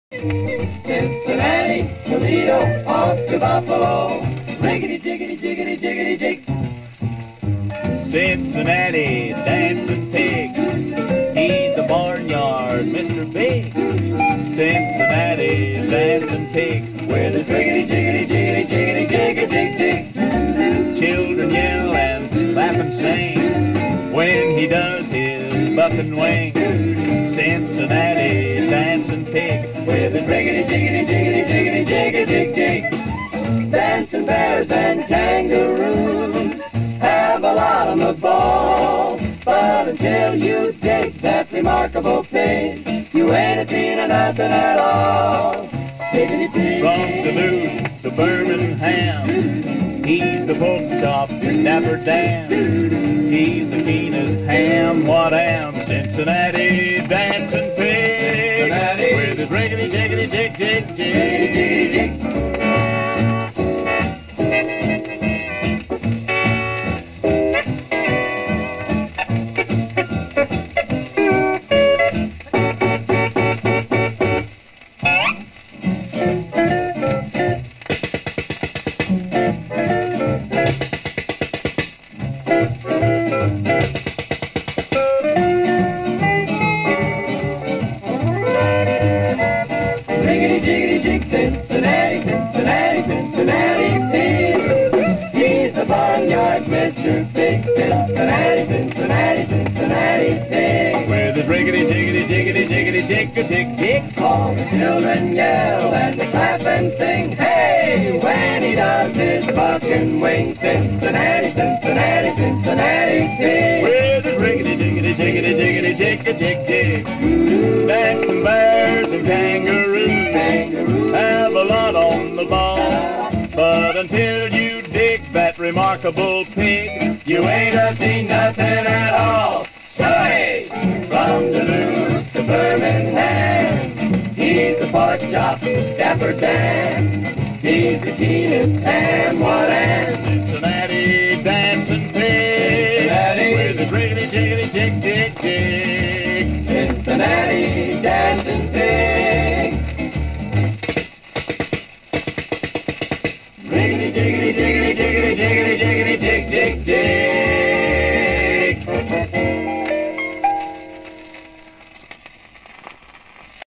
Cincinnati, Toledo, off to Buffalo. Riggedy, jiggity, jiggity, jiggity, jig. Cincinnati, dancing pig. He's the barnyard, Mr. Big. Cincinnati, dancing pig. With his riggedy, jiggity, jiggity, jiggity, jiggity, jig, jig. Children yell and laugh and sing when he does his buck and wing. Cincinnati, dancing pig. With his riggedy, jiggity, jiggity, jiggity, jiggity, jig, jig. Dancing bears and kangaroos have a lot on the ball. But until you dig that remarkable pig, you ain't seen nothing at all. Piggity pig. From Duluth to Birmingham, he's the pork chop, Dapper Dan. He's the keenest ham, what am, Cincinnati, dancing pig. Cincinnati. With his riggedy, jiggity, jig, jig, Jiggity, jig. jiggity, jig. Riggedy, jiggity, jig, Cincinnati, Cincinnati, Cincinnati pig. He's the barnyard Mr. Big. Cincinnati, Cincinnati, Cincinnati pig. With his riggedy, jiggity, jiggity, jiggity, jig, jig, jig. All the children yell and they clap and sing, hey, when he does his buck and wing. Cincinnati, Cincinnati, Cincinnati pig. With his riggedy, jiggity, jiggity, jiggity, jig, jig, jig. Dancing bears and kangaroos have a lot on the ball. But until you dig that remarkable pig, you ain't a seen nothing at all. So hey, From Duluth to Birmingham, he's the pork chop, Dapper Dan. He's the keenest ham, what am. Cincinnati, dancing pig. Cincinnati. With his riggedy, jiggity, jig, jig, jig. Cincinnati, dancing pig. Riggedy, jiggity, jiggity, jiggity, jiggity, jiggity, jig, jig, jig.